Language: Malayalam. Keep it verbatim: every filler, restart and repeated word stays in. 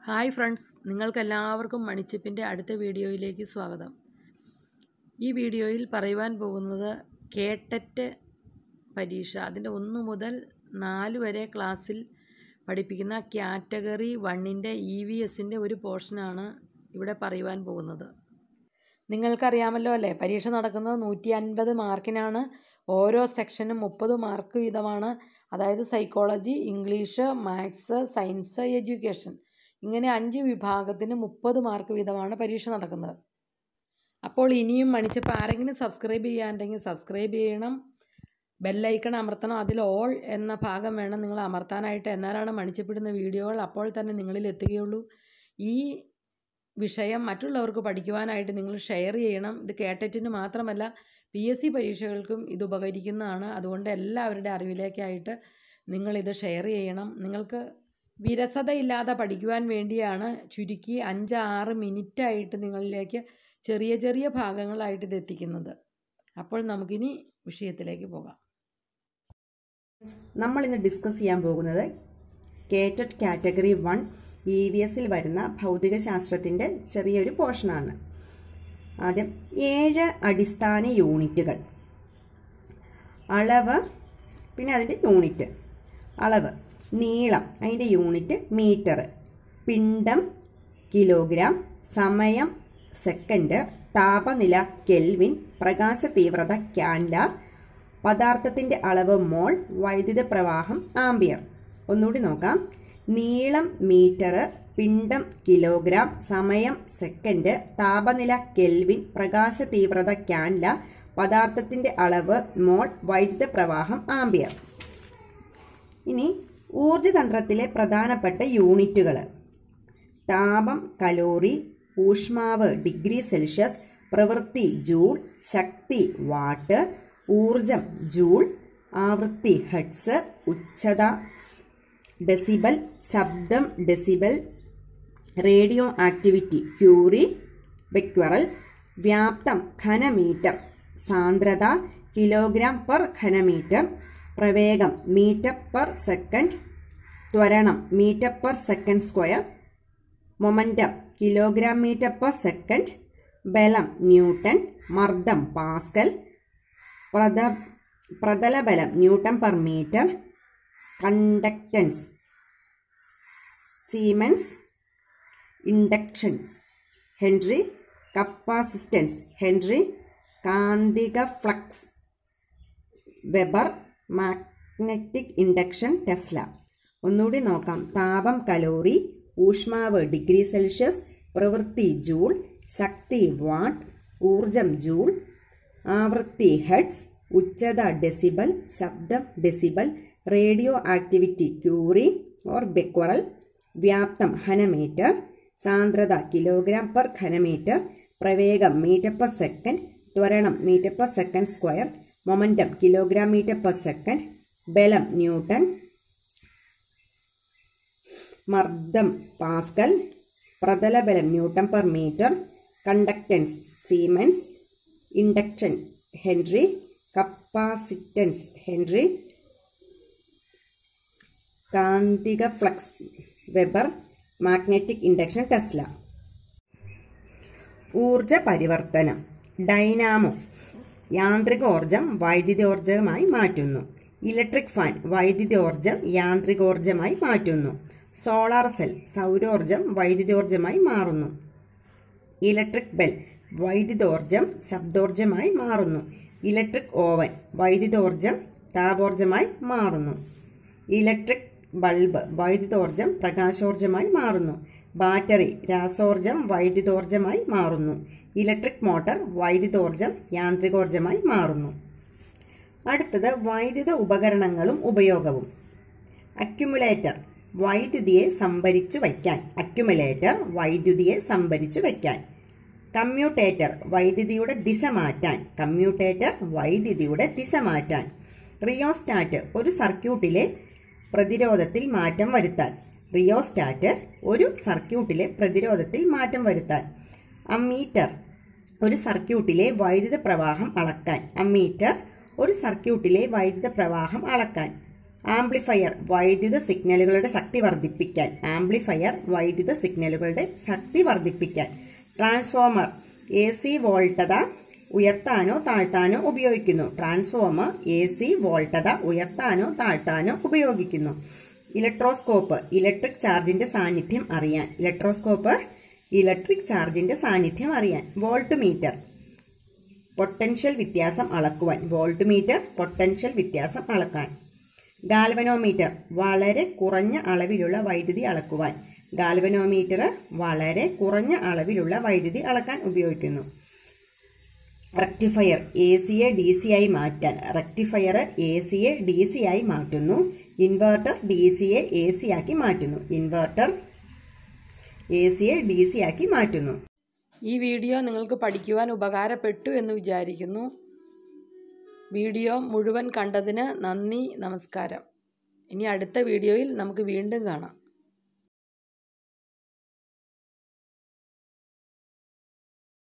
ഹായ് ഫ്രണ്ട്സ്, നിങ്ങൾക്കെല്ലാവർക്കും മണിച്ചിപ്പിൻ്റെ അടുത്ത വീഡിയോയിലേക്ക് സ്വാഗതം. ഈ വീഡിയോയിൽ പറയുവാൻ പോകുന്നത് കേട്ടറ്റ് പരീക്ഷ അതിൻ്റെ ഒന്ന് മുതൽ നാല് വരെ ക്ലാസ്സിൽ പഠിപ്പിക്കുന്ന കാറ്റഗറി വണ്ണിൻ്റെ ഇ വി എസിൻ്റെ ഒരു പോർഷനാണ് ഇവിടെ പറയുവാൻ പോകുന്നത്. നിങ്ങൾക്കറിയാമല്ലോ അല്ലേ, പരീക്ഷ നടക്കുന്നത് നൂറ്റി അൻപത് മാർക്കിനാണ്. ഓരോ സെക്ഷനും മുപ്പത് മാർക്ക് വീതമാണ്. അതായത് psychology, English, maths, science, education ഇങ്ങനെ അഞ്ച് വിഭാഗത്തിന് മുപ്പത് മാർക്ക് വീതമാണ് പരീക്ഷ നടക്കുന്നത്. അപ്പോൾ ഇനിയും മണിച്ചപ്പോൾ ആരെങ്കിലും സബ്സ്ക്രൈബ് ചെയ്യാനുണ്ടെങ്കിൽ സബ്സ്ക്രൈബ് ചെയ്യണം, ബെല്ലൈക്കൺ അമർത്തണം. അതിൽ ഓൾ എന്ന ഭാഗം വേണം നിങ്ങൾ അമർത്താനായിട്ട്. എന്നാലാണ് മണിച്ചപ്പിടുന്ന വീഡിയോകൾ അപ്പോൾ തന്നെ നിങ്ങളിൽ എത്തുകയുള്ളൂ. ഈ വിഷയം മറ്റുള്ളവർക്ക് പഠിക്കുവാനായിട്ട് നിങ്ങൾ ഷെയർ ചെയ്യണം. ഇത് കേട്ടറ്റിന് മാത്രമല്ല, പി എസ് സി പരീക്ഷകൾക്കും ഇത് ഉപകരിക്കുന്നതാണ്. അതുകൊണ്ട് എല്ലാവരുടെ അറിവിലേക്കായിട്ട് നിങ്ങളിത് ഷെയർ ചെയ്യണം. നിങ്ങൾക്ക് വിരസതയില്ലാതെ പഠിക്കുവാൻ വേണ്ടിയാണ് ചുരുക്കി അഞ്ച് ആറ് മിനിറ്റായിട്ട് നിങ്ങളിലേക്ക് ചെറിയ ചെറിയ ഭാഗങ്ങളായിട്ട് ഇത് എത്തിക്കുന്നത്. അപ്പോൾ നമുക്കിനി വിഷയത്തിലേക്ക് പോകാം. നമ്മൾ ഇന്ന് ഡിസ്കസ് ചെയ്യാൻ പോകുന്നത് KTET category one E V എസിൽ വരുന്ന ഭൗതിക ശാസ്ത്രത്തിൻ്റെ ചെറിയൊരു പോർഷനാണ്. ആദ്യം ഏഴ് അടിസ്ഥാന യൂണിറ്റുകൾ. അളവ്, പിന്നെ അതിൻ്റെ യൂണിറ്റ്. അളവ് നീളം, അതിൻ്റെ യൂണിറ്റ് മീറ്റർ. പിണ്ഡം കിലോഗ്രാം. സമയം സെക്കൻഡ്. താപനില കെൽവിൻ. പ്രകാശ തീവ്രത ക്യാൻഡല. പദാർത്ഥത്തിൻ്റെ അളവ് മോൾ. വൈദ്യുത പ്രവാഹം ആംപിയർ. ഒന്നുകൂടി നോക്കാം. നീളം മീറ്റർ, പിണ്ഡം കിലോഗ്രാം, സമയം സെക്കൻഡ്, താപനില കെൽവിൻ, പ്രകാശ തീവ്രത ക്യാൻഡല, പദാർത്ഥത്തിന്റെ അളവ് മോൾ, വൈദ്യുത പ്രവാഹം ആംപിയർ. ഇനി ഊർജതന്ത്രത്തിലെ പ്രധാനപ്പെട്ട യൂണിറ്റുകൾ. താപം കലോറി, ഊഷ്മാവ് ഡിഗ്രി സെൽഷ്യസ്, പ്രവൃത്തി ജൂൾ, ശക്തി വാട്ട്, ഊർജം ജൂൾ, ആവൃത്തി ഹെർട്സ്, ഉച്ചത ഡെസിബൽ, ശബ്ദം decibel, radio activity curie, becquerel, വ്യാപ്തം ഘനമീറ്റർ, സാന്ദ്രത കിലോഗ്രാം പെർ ഘനമീറ്റർ, പ്രവേഗം മീറ്റർ പെർ സെക്കൻഡ്, ത്വരണം metre per second square, momentum kilogram metre per second, ബലം ന്യൂട്ടൺ, മർദ്ദം പാസ്കൽ, പ്രത പ്രതലബലം newton per metre, conductance siemens, induction henry, capacitance henry, കാന്തിക flux weber, magnetic induction tesla. ഒന്നുകൂടി നോക്കാം. താപം കലോറി, ഊഷ്മാവ് ഡിഗ്രി സെൽഷ്യസ്, പ്രവൃത്തി ജൂൾ, ശക്തി വാട്ട്, ഊർജം ജൂൾ, ആവൃത്തി ഹെർട്സ്, ഉച്ചത ഡെസിബൽ, ശബ്ദം decibel, radio activity curie or becquerel, വ്യാപ്തം ഘനമീറ്റർ, സാന്ദ്രത കിലോഗ്രാം പെർ ഘനമീറ്റർ, പ്രവേഗം മീറ്റർ പെർ സെക്കൻഡ്, ത്വരണം metre per second square, momentum kilogram metre per second, ബലം ന്യൂട്ടൺ, മർദ്ദം പാസ്കൽ, പ്രതലബലം newton per metre, conductance siemens, induction henry, capacitance henry, കാന്തിക flux weber, magnetic induction tesla. ഊർജ പരിവർത്തനം. ഡൈനാമോ യാന്ത്രികോർജം വൈദ്യുതോർജമായി മാറ്റുന്നു. ഇലക്ട്രിക് ഫാൻ വൈദ്യുതോർജം യാന്ത്രികോർജമായി മാറ്റുന്നു. സോളാർ സെൽ സൗരോർജം വൈദ്യുതോർജമായി മാറുന്നു. ഇലക്ട്രിക് ബെൽ വൈദ്യുതോർജം ശബ്ദോർജമായി മാറുന്നു. ഇലക്ട്രിക് ഓവൻ വൈദ്യുതോർജം താപോർജമായി മാറുന്നു. ഇലക്ട്രിക് ബൾബ് വൈദ്യുതോർജം പ്രകാശോർജമായി മാറുന്നു. ബാറ്ററി രാസോർജം വൈദ്യുതോർജമായി മാറുന്നു. ഇലക്ട്രിക് മോട്ടോർ വൈദ്യുതോർജം യാന്ത്രികോർജമായി മാറുന്നു. അടുത്തത് വൈദ്യുത ഉപകരണങ്ങളും ഉപയോഗവും. അക്യുമുലേറ്റർ വൈദ്യുതിയെ സംഭരിച്ചു വയ്ക്കാൻ. അക്യുമുലേറ്റർ വൈദ്യുതിയെ സംഭരിച്ചു വയ്ക്കാൻ. കമ്മ്യൂട്ടേറ്റർ വൈദ്യുതിയുടെ ദിശ മാറ്റാൻ. കമ്മ്യൂട്ടേറ്റർ വൈദ്യുതിയുടെ ദിശ മാറ്റാൻ. റിയോസ്റ്റാറ്റ് ഒരു സർക്യൂട്ടിലെ പ്രതിരോധത്തിൽ മാറ്റം വരുത്താൻ. റിയോസ്റ്റാറ്റ് ഒരു സർക്യൂട്ടിലെ പ്രതിരോധത്തിൽ മാറ്റം വരുത്താൻ. അമ്മീറ്റർ ഒരു സർക്യൂട്ടിലെ വൈദ്യുത പ്രവാഹം അളക്കാൻ. അമ്മീറ്റർ ഒരു സർക്യൂട്ടിലെ വൈദ്യുത പ്രവാഹം അളക്കാൻ. ആംപ്ലിഫയർ വൈദ്യുത സിഗ്നലുകളുടെ ശക്തി വർദ്ധിപ്പിക്കാൻ ആംപ്ലിഫയർ വൈദ്യുത സിഗ്നലുകളുടെ ശക്തി വർദ്ധിപ്പിക്കാൻ ട്രാൻസ്ഫോമർ എ സി വോൾട്ടത ഉയർത്താനോ താഴ്ത്താനോ ഉപയോഗിക്കുന്നു ട്രാൻസ്ഫോമർ എ സി വോൾട്ടത ഉയർത്താനോ താഴ്ത്താനോ ഉപയോഗിക്കുന്നു ഇലക്ട്രോസ്കോപ്പ് ഇലക്ട്രിക് ചാർജിന്റെ സാന്നിധ്യം അറിയാൻ ഇലക്ട്രോസ്കോപ്പ് ഇലക്ട്രിക് ചാർജിന്റെ സാന്നിധ്യം അറിയാൻ വോൾട്ട് മീറ്റർ പൊട്ടൻഷ്യൽ വ്യത്യാസം അളക്കുവാൻ വോൾട്ട് മീറ്റർ പൊട്ടൻഷ്യൽ വ്യത്യാസം അളക്കാൻ ഗാൽവനോമീറ്റർ വളരെ കുറഞ്ഞ അളവിലുള്ള വൈദ്യുതി അളക്കുവാൻ ഗാൽവനോമീറ്റർ വളരെ കുറഞ്ഞ അളവിലുള്ള വൈദ്യുതി അളക്കാൻ ഉപയോഗിക്കുന്നു റെക്ടിഫയർ എ സിയെ ഡി സി ആയി മാറ്റാൻ റെക്ടിഫയർ എ സിയെ ഡി സി ആയി മാറ്റുന്നു ഇൻവെർട്ടർ ഡി സിയെ എ സി ആക്കി മാറ്റുന്നു ഇൻവെർട്ടർ എ സിയെ ഡി സി ആക്കി മാറ്റുന്നു. ഈ വീഡിയോ നിങ്ങൾക്ക് പഠിക്കുവാൻ ഉപകാരപ്പെട്ടു എന്ന് വിചാരിക്കുന്നു. വീഡിയോ മുഴുവൻ കണ്ടതിന് നന്ദി, നമസ്കാരം. ഇനി അടുത്ത വീഡിയോയിൽ നമുക്ക് വീണ്ടും കാണാം.